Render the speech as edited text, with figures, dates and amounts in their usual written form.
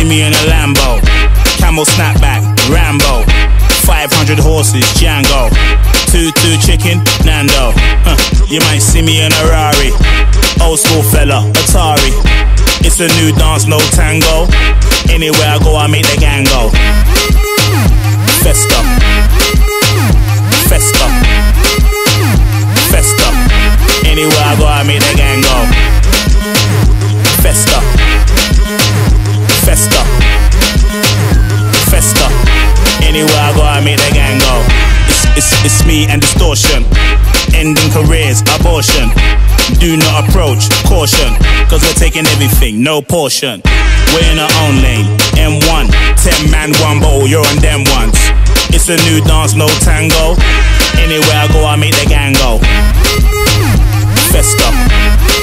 me in a Lambo, camel snapback, Rambo, 500 horses, Django, 2-2 chicken, Nando. You might see me in a Rari, old school fella, Atari. It's a new dance, no tango. Anywhere I go, I make the gang go. Festa, festa, festa. Anywhere I go, I make the gang go. Festa, festa, festa. Anywhere I go, I make the gang go. It's me and distortion, ending careers, abortion. Do not approach, caution, cause we're taking everything, no portion. We're in our own lane, M1, 10 man, one bottle, you're on them ones. It's a new dance, no tango. Anywhere I go, I make the gang go. Festa.